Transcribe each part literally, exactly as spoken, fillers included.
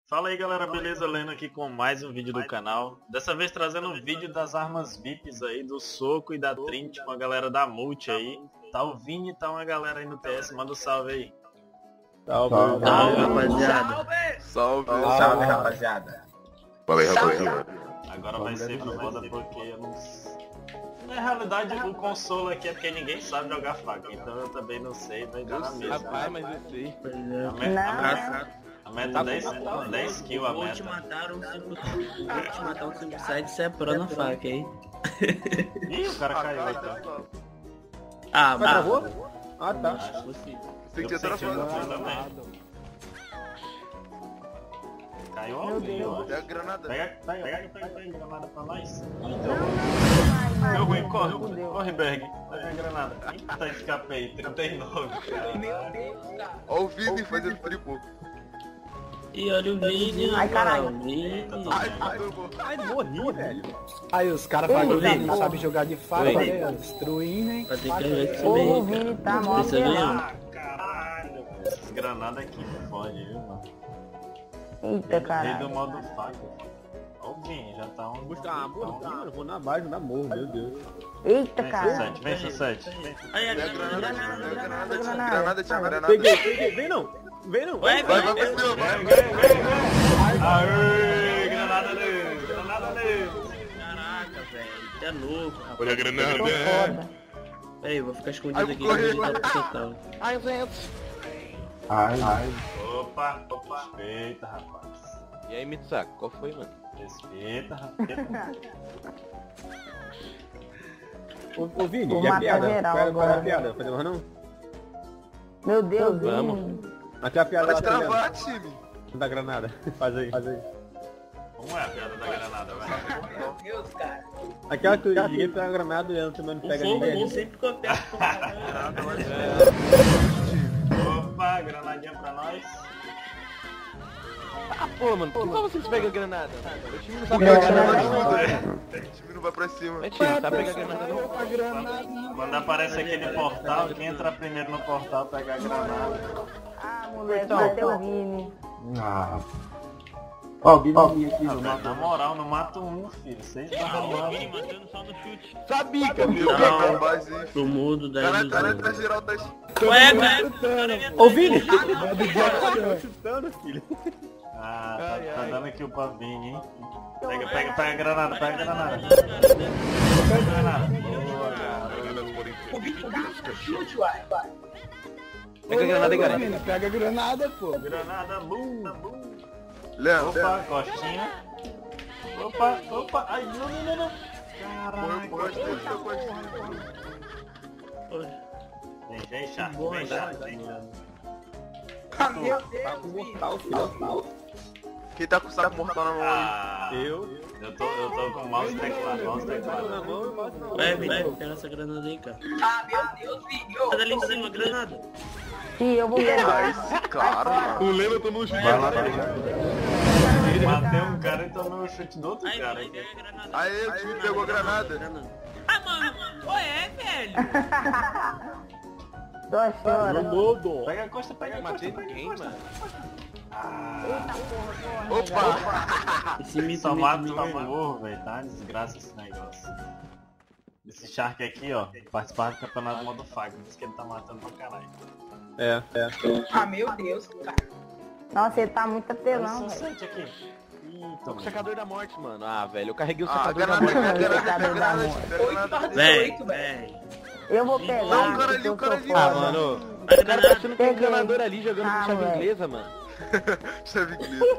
Fala aí galera, beleza? Lendo aqui com mais um vídeo do canal. Dessa vez trazendo um vídeo das armas V I Ps aí, do Soco e da Trinity com a galera da Multi aí. Tá o Vini e tá uma galera aí no T S, manda um salve aí. Salve, salve, salve rapaziada. Salve, salve, salve rapaziada. Fala aí, rapaziada. Agora vai ser foda porque eu não... Na realidade o console aqui é porque ninguém sabe jogar faca, então eu também não sei, vai dar na mesa. Rapaz, mas eu sei. A meta, a meta é dez kills a Vou te meta. matar um cinco Vou te matar um cinco sete, você é pro na faca, hein? Ih, o cara caiu então. Ah, Mas mas... travou? Ah, tá. Acho possível. Tem que Eu ter senti travado. no também. Caiu alguém, eu acho. Pega a granada. Pega, pega, pega, pega, pega a granada pra nós. Meu ruim, corre, corre, Berg. Pega a granada. Eita, escapei, trinta e nove, cara. Meu Deus, cara. Ó o Vini fazendo triplo. E olha o Vini, Ai, caralho. rapaz, o Vini. Ai, matou. Ai, morri, velho. Aí os caras Eita, falam que não porra. sabem jogar de faca, Oi. né? Destruindo, hein? Vai ter que ver esse Ô, meio, o Vini tá mó Você apelão. ganhou. Ah, caralho. Essas granadas aqui fode, viu, mano? Eita, Rei do caralho. modo faca. Ó o Vini, já tá um... Buscar uma tá morro, um- mano. Vou na base, na morro, meu Deus. Eita, Vem, caralho. Sussete, vem, Sussete. Aí, a Pega a granada, granada. pega a granada, tinha granada. granada, tinha granada. Peguei, peguei. Vem não. Vem não. Vai, Vai, vai, vai pra cima, vai. Vem, vem, vem, vem. Aê, granada nele, granada nele. Caraca, velho. Tá louco, rapaz. Olha a Tô granada. foda. Peraí, eu vou ficar escondido Ai, aqui vou correr. que eu tô total. Ai, gente. Opa, opa. Respeita, rapaz. E aí, Mitsuaki, qual foi, mano? Respeita, rapaz. Ô, ô Vini, Vou e a matar piada? geral Qual é- qual é a agora. piada? Fazer mais não? Meu Deus, Vamos. Vini. Aqui é a piada Pode lá, tá travar, time. da granada. Faz aí, faz aí. Como é a piada da granada, velho? Meu Deus, cara. Aquela que ninguém pega a granada e ela também não O pega fogo ninguém. sempre que eu pego. Opa, granadinha pra nós. Ah, pô, mano, por que vocês pegam a granada? O time não sabe Porque o pegar time granada, não não. ajuda. O time não vai pra cima. É time, não sabe pegar granada, não. Quando aparece aquele portal, quem entra primeiro no portal pega a granada. Ah, moleque, vai ter o Vini. Ah. Ó, o Bibi aqui, Ah, não velho, na moral, não mata um, filho. Vocês estão Vini matando só no chute. Sabia, meu. Não. Pega a base aí. Pro mundo da Cara, cara, ilusão. traz geral, traz. Ué, velho. Ô Vini! Tô chutando, filho. Ah, tá, Ai, tá ai. dando aqui o pavinho, hein? Pega, pega, pega a granada, pega a granada. Pega a granada. Boa, cara. Pega a granada aí, galera. Vini, pega a granada, pô. Granada, bum, bum. Léo, Opa, costinha. Opa, opa. Ai, não, não, não, não. morreu por Caraca. baixo da costinha. Vem, vem, Shark, vem, Shark. Vem. Ah, meu Tá com mortal, filho. Quem tá com o saco mortal na mão aí? Ah, Eu. eu tô, eu tô com mouse e teclado, mouse e Na teclado. mão e passo na mão. Ué, Vini, pega essa granada aí, cara. Ah, meu Deus, Vini. Ô, Sai dali em cima, granada. Sim, eu vou pegar. Ai, esse cara, mano. O Lema tomou um chute. Vai lá, vai lá. Matei um cara e tomei um chute do outro Aí, cara. Vini, pega a granada. Aí, o time pegou a granada. Ah, mano. Ué, é, velho. Tô chorando. Dodo. Pega a costa, pega a costa. Matei ninguém, mano. Opa! Esse mito, Só mito, mata mito. o morro, velho, tá uma desgraça esse negócio. Esse Shark aqui, ó, participar do campeonato modo faca, diz que ele tá matando pra caralho. É, é. Ah, meu Deus, cara. Nossa, ele tá muito Olha apelão, esse velho. sete aqui. Ih, Tô com o toma. secador da morte, mano. Ah, velho, eu carreguei o Ah, secador da granada, morte. granada, Coitado granada, da granada, granada. Velho, velho. Eu vou pegar. Não, o cara ali, porque o eu cara sou ali. Ah, foda. mano. O cara tá achando que tem Peguei. encanador ali jogando Ah, com chave moleque. inglesa, mano. Chave inglesa.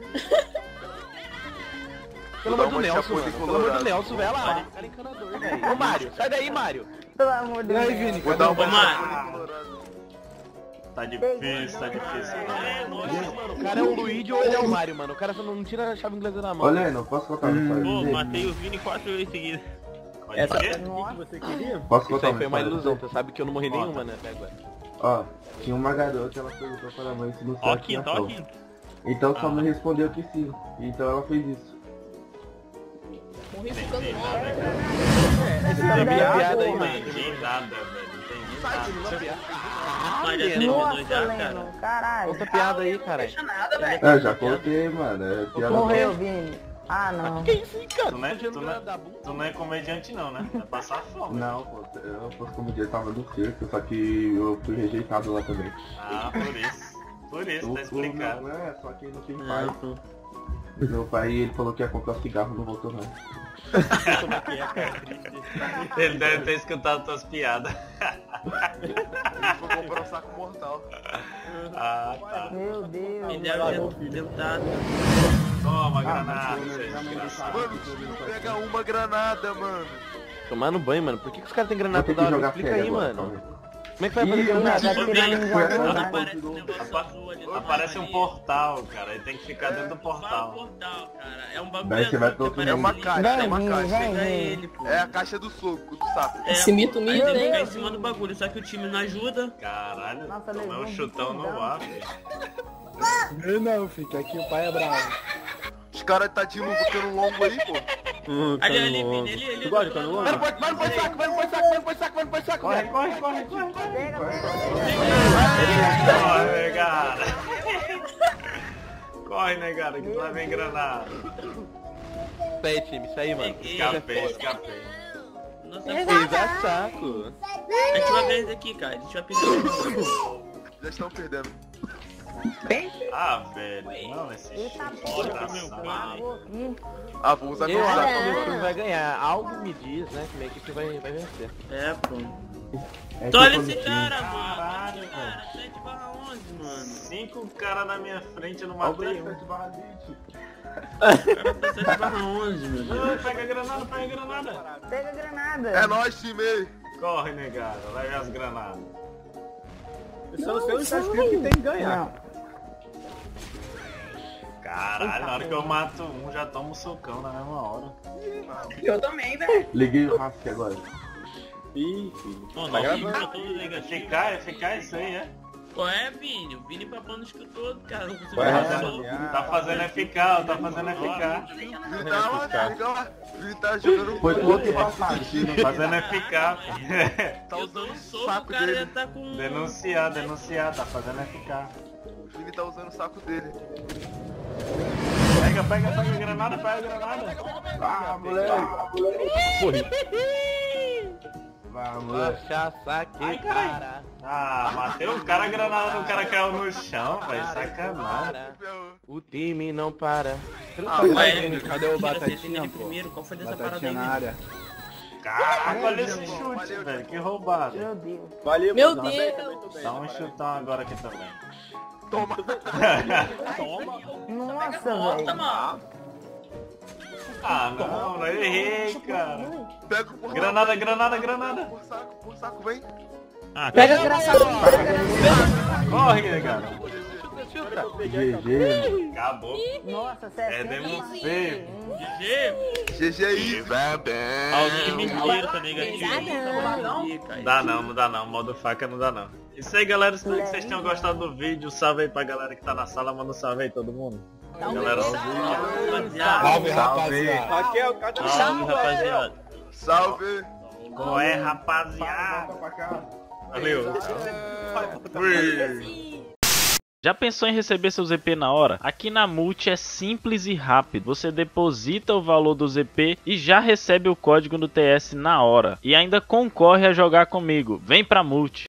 Pelo Vou amor dar do uma Nelson, chapuda mano. em Pelo amor do Colorado. Nelson, velho. Olha lá. Cara encanador, velho. Ô, Mário, sai daí, Mário. Pelo amor de E aí, Deus. Vini? Vou dar uma Ô, chapuda mano. em Colorado. Tá difícil, tá difícil. É, nossa. Mano, o cara é o Luigi ou ele é o Mário, mano. O cara só não tira a chave inglesa da mão. Olha aí, não posso contar uma Pô, história. matei o Vini quatro vezes seguidas. Pode Essa ser? é que você queria? Posso Isso contar aí uma foi uma história? ilusão, tu sabe que eu não morri Conta. nenhuma, né, até agora. Ó, tinha uma garota, ela perguntou para a mãe se no Ó, céu tinha quinto, ó, sol. quinto. Então sua Ah. mãe respondeu que sim. Então ela fez isso. Morri Entendi ficando nada, mal. cara. Essa é a minha piada aí, mano. Entendi nada, velho. Entendi Mas já terminou Nossa, já, cara. Leno, caralho. Outra piada aí, caralho. É, já coloquei, mano. É piada Morreu, Vini. Ah, não. Que isso, hein, cara? Tu não é, Tá tirando tu não grana é, da bunda. tu não é comediante não, né? Vai passar fome. Não, pô, eu fosse como dia tava no circo, só que eu fui rejeitado lá também. Ah, por isso. Por isso, tá explicado. Não, é, só que não tem Ah, pai. pô. Meu pai, ele falou que ia comprar um cigarro, não voltou não. Como é que é, cara? Ele deve ter escutado tuas piadas. Ele foi comprar um saco mortal. Ah, tá. Meu Deus. Ele deve ter tentado. Toma, Ah, granada, mas seu eu- eu- desgraçado. Mano, o time não pega uma granada, mano. Tomar no banho, mano. Por que, que os caras têm granada Vou ter toda que hora? jogar Explica sério aí, agora, mano. calma Como é que vai fazer Ih, granada? Tá tirando Ô, já Vini, com aparece um nada. negócio azul ali na Aparece um ali. portal, cara. Ele tem que ficar dentro do Fala portal. portal, cara. É um bagulho Daí você vai azul que pro outro aparece É uma ali. caixa, é Vem, uma Vini, caixa. vem, Pega Vini. ele, pô. É a caixa do soco, do saco. É, Esse mito aí me tem que ficar tem. em cima do bagulho, só que o time não ajuda. Caralho, Nossa, tomei levou um um chutão no bicudão. ar, filho. Não, não, filho, que aqui o pai é bravo. Os caras tá de luva cano longo aí, pô. Hum, Ali, cano ali, longo. Vini, ele, ele. Tu gosta de cano longo? Vai no põe- vai no põe saco, vai no põe saco, vai no põe saco, vai no põe saco, vai no põe saco. Corre, corre, corre, corre. Pega, Corre, negada. Corre, negada, que tu lá vem granada. Isso aí, time, isso aí, mano. Escapei, escapei. Nossa, Fez a saco. a gente vai perder aqui, cara. A gente vai perder. Já estão perdendo. Ah, velho. Não, esse Eita chute porra, tá meu sal. pai. Travou aqui. Ah, vou usar meu Eu acho saco que o meu agora. time vai ganhar. Algo me diz, né, que minha equipe vai, vai vencer. É, pô. É Então olha culpa esse do time. cara, mano. Caralho, Esse cara, sete barra onze, mano. Cinco caras na minha frente, eu não Olha o matei um. sete barra vinte. O cara tá sete barra onze, meu Deus. Não, pega a granada, pega a granada. Pega a granada. É nóis, time. Corre, negada, leve as granadas. Isso não sei onde tá escrito que tem que ganhar. Não. Caralho, na hora que eu mato um, já tomo um socão na mesma hora. Eu também, velho. Liguei o Rask agora. Ih, filho. Pô, Tá não, gravando? tá todo negativo. Ficar, é ficar isso aí, é? Qual é, Vini? O Vini papando escutou, cara. Não consigo Vai, falar vai, só. vai. Tá fazendo é ficar, tá fazendo é ficar. Vini tá lá, liga lá. Vini tá jogando Foi bola. outro passado. Fazendo é ficar, filho. Tá Eu usando dou um o soco, o saco cara já dele. tá com... Denunciar, denunciar, tá fazendo é ficar. O Vini tá usando o saco dele. Pega, pega, pega a granada, pega a granada. Ah, moleque. Vai, moleque. Cachaça que Ai, caralho. para. Ah, matei o cara, a granada do cara caiu no chão, velho. Sacanagem. Para. O time não para. Ah, Ué, ué, cadê o tira, Batatinha, acertei nele pô? primeiro. Qual foi dessa parada Batatinha aí, na Vini? área. Caraca, olha esse chute, velho. Que roubado. Meu Deus. Valeu, Meu mano. Deus. Também tô bem, Dá um parabéns. chutão agora aqui também. Toma. Nossa, Nossa, velho. mano. Ah, não, não errei, cara. Pega o porra. Granada, granada, granada. Por saco, por saco, vem. Ah, Pega a granada. Pega a granada. Corre, cara. Chuta. G G. Acabou. Nossa, É sessenta demo e feio. G G G aí. Alguém mentira, tá negativo. Não dá não, não dá não. Modo faca não dá não. Isso aí, galera. Espero que vocês tenham gostado do vídeo. Salve aí pra galera que tá na sala. Manda um salve aí todo mundo. Galera, Rapaziada. Salve. Raquel, cadê o Salve, rapaziada. Salve. qual é, rapaziada? Volta pra cá. Valeu. Já pensou em receber seu Z P na hora? Aqui na Multi é simples e rápido. Você deposita o valor do Z P e já recebe o código do T S na hora. E ainda concorre a jogar comigo. Vem pra Multi.